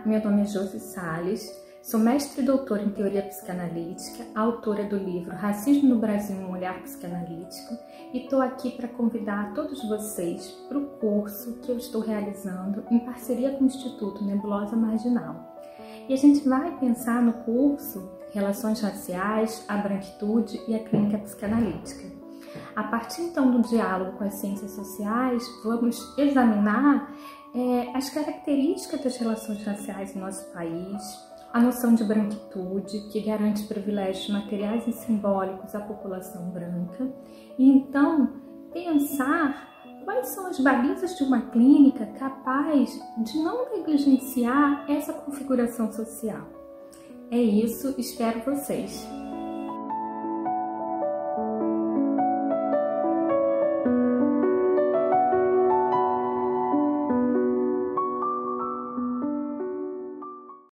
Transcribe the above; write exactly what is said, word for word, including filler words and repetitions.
meu nome é Josi Salles, sou mestre e doutora em teoria psicanalítica, autora do livro Racismo no Brasil, um olhar psicanalítico, e estou aqui para convidar todos vocês para o curso que eu estou realizando em parceria com o Instituto Nebulosa Marginal. E a gente vai pensar no curso Relações Raciais, a Branquitude e a Clínica Psicanalítica. A partir então do diálogo com as ciências sociais, vamos examinar é, as características das relações raciais no nosso país, a noção de branquitude, que garante privilégios materiais e simbólicos à população branca, e então pensar quais são as balizas de uma clínica capaz de não negligenciar essa configuração social. É isso, espero vocês!